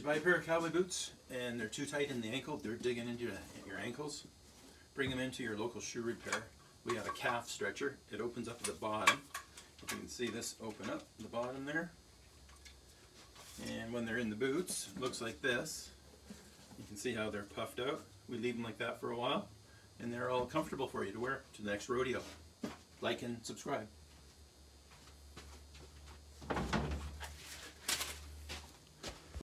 buy a pair of cowboy boots and they're too tight in the ankle, they're digging into your ankles, bring them into your local shoe repair. We have a calf stretcher. It opens up at the bottom. If you can see this open up at the bottom there. And when they're in the boots, it looks like this. You can see how they're puffed out. We leave them like that for a while, and they're all comfortable for you to wear to the next rodeo. Like and subscribe.